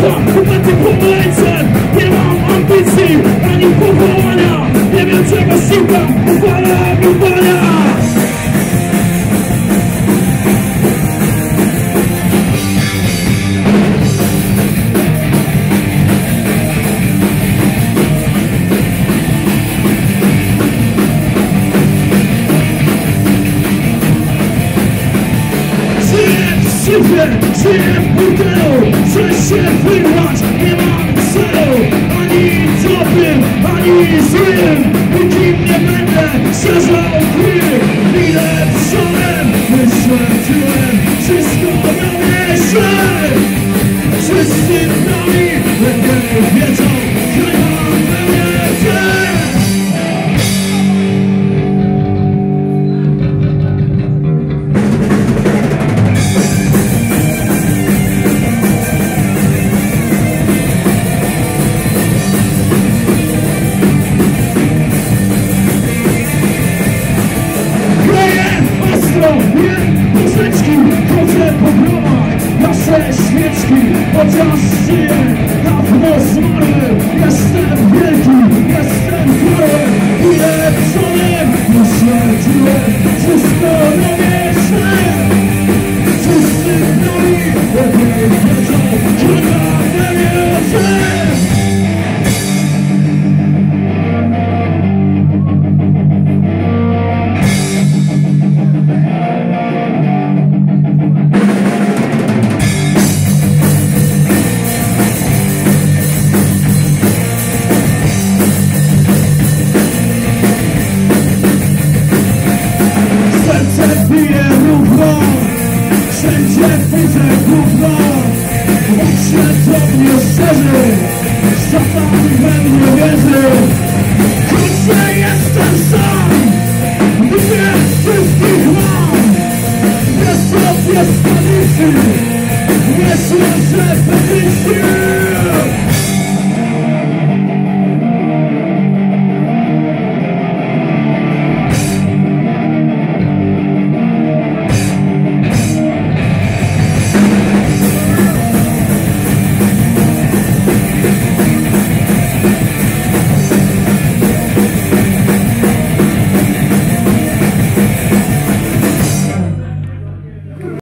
serca, uparty pomyśleń. Nie mam ambicji, ani powołania. Nie wiem czego szukam, upada. Żyję w burdelu, chcę się wyrwać, nie mam celu, ani dobrym, ani złym, nikim nie będę szerzał gry. Ile przodem, myślę, czułem, wszystko na myślę. Wszyscy nami, lepiej wiedzą, że mam pełnię. Chodzę po gromach, nasze świeczki, chociaż żyję, dawno zmarły. Jestem wielki, jestem królem, ile przodem, myślę, czułem, wszystko robię źle. Wszyscy nami, lepiej wiedzą, że naprawdę wierzę. Bije równo, wszędzie widzę gówno. Oczy do mnie szczerzy, szatan we mnie wierzy. Kurczę, jestem sam, lubię wszystkich mam. Bez sobie stolicy, myślę, że pewnie